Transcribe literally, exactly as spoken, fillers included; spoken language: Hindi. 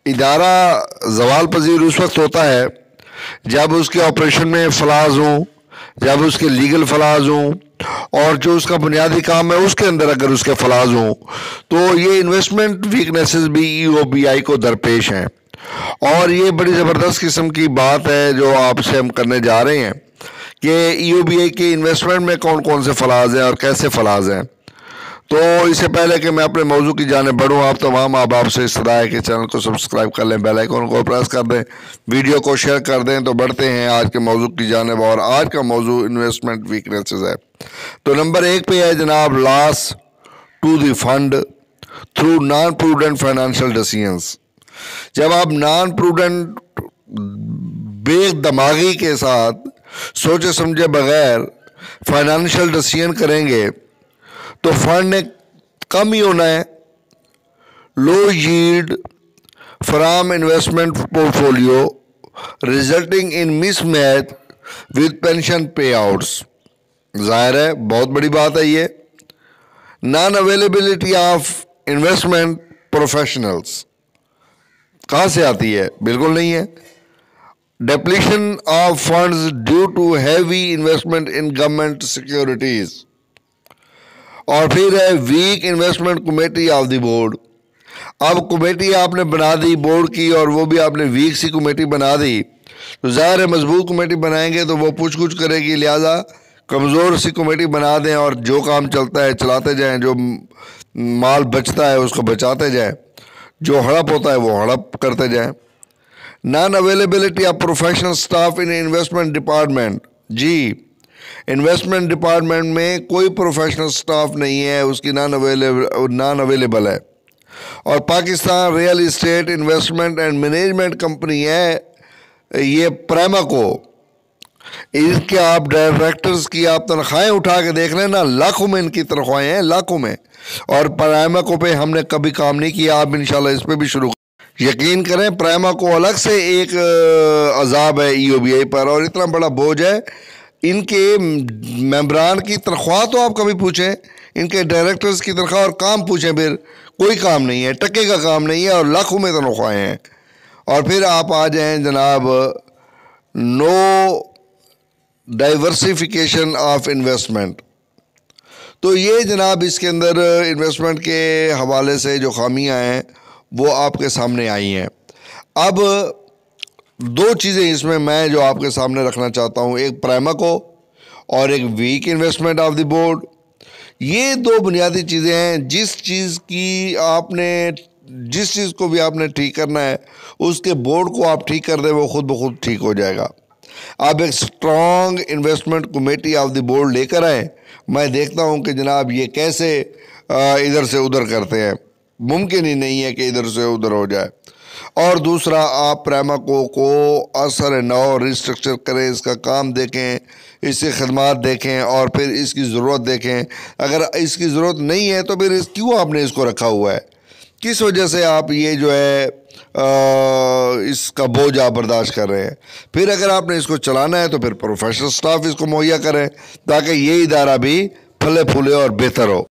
इदारा ज़वाल पजीर उस वक्त होता है जब उसके ऑपरेशन में फलाज हों, जब उसके लीगल फलाज हों, और जो उसका बुनियादी काम है उसके अंदर अगर उसके फलाज हों, तो ये इन्वेस्टमेंट वीकनेसेस भी ई ओ बी आई को दरपेश हैं। और ये बड़ी ज़बरदस्त किस्म की बात है जो आपसे हम करने जा रहे हैं कि ई ओ बी आई के इन्वेस्टमेंट में कौन कौन से फलाज हैं और कैसे फलाज हैं। तो इससे पहले कि मैं अपने मौजू की जाने बढ़ूँ, आप तमाम आप आपसे इस्तदा है कि चैनल को सब्सक्राइब कर लें, बेल आइकन को प्रेस कर दें, वीडियो को शेयर कर दें। तो बढ़ते हैं आज के मौजू की जाने, और आज का मौजू इन्वेस्टमेंट वीकनेसेस है। तो नंबर एक पे है जनाब, loss to the fund through non prudent financial decisions. जब आप नॉन प्रूडेंट बेदमागी के साथ सोचे समझे बगैर फाइनेंशियल डिसीजन करेंगे तो फंड ने कम ही होना है। Low yield from investment portfolio resulting in mismatch with pension payouts. जाहिर है बहुत बड़ी बात है ये। Non availability of investment professionals कहाँ से आती है? बिल्कुल नहीं है। Depletion of funds due to heavy investment in government securities. और फिर है weak investment committee of the board. अब कमेटी आपने बना दी बोर्ड की, और वो भी आपने वीक सी कमेटी बना दी, तो ज़ाहिर है मजबूत कमेटी बनाएंगे तो वो पूछ कुछ करेगी, लिहाजा कमज़ोर सी कमेटी बना दें और जो काम चलता है चलाते जाएं, जो माल बचता है उसको बचाते जाएं, जो हड़प होता है वो हड़प करते जाएं। Non availability of professional staff in investment department. जी, इन्वेस्टमेंट डिपार्टमेंट में कोई प्रोफेशनल स्टाफ नहीं है, उसकी नॉन अवेलेबल नॉन अवेलेबल है। और Pakistan real estate investment and management company है ये प्रेमाको, इसके आप डायरेक्टर्स की आप तनख्वाहें उठा के देख लें ना, लाखों में इनकी तनख्वाहें हैं, लाखों में। और प्रेमाको पे हमने कभी काम नहीं किया, आप इंशाल्लाह इस पे भी शुरू यकीन करें। प्रेमाको अलग से एक अजाब है ई ओ बी आई पर, और इतना बड़ा बोझ है। इनके मेंबरान की तनख्वाह तो आप कभी पूछें, इनके डायरेक्टर्स की तनख्वाह और काम पूछें, फिर कोई काम नहीं है, टके का काम नहीं है, और लाखों में तनख्वाहें हैं। और फिर आप आ जाएं जनाब, नो डाइवर्सिफिकेशन ऑफ इन्वेस्टमेंट। तो ये जनाब इसके अंदर इन्वेस्टमेंट के हवाले से जो खामियां हैं वो आपके सामने आई हैं। अब दो चीज़ें इसमें मैं जो आपके सामने रखना चाहता हूँ, एक प्रेमाको और एक weak investment of the board. ये दो बुनियादी चीज़ें हैं, जिस चीज़ की आपने जिस चीज़ को भी आपने ठीक करना है उसके बोर्ड को आप ठीक कर दें, वो खुद ब खुद ठीक हो जाएगा। आप एक strong investment committee of the board लेकर आए। मैं देखता हूँ कि जनाब ये कैसे इधर से उधर करते हैं, मुमकिन ही नहीं है कि इधर से उधर हो जाए। और दूसरा, आप प्रेमाको को असर नौ रिस्ट्रक्चर करें, इसका काम देखें, इसकी खदमात देखें, और फिर इसकी ज़रूरत देखें। अगर इसकी ज़रूरत नहीं है तो फिर इस क्यों आपने इसको रखा हुआ है, किस वजह से आप ये जो है आ, इसका बोझ आप बर्दाश्त कर रहे हैं। फिर अगर आपने इसको चलाना है तो फिर प्रोफेशनल स्टाफ इसको मुहैया करें ताकि ये इदारा भी फले फूले और बेहतर हो।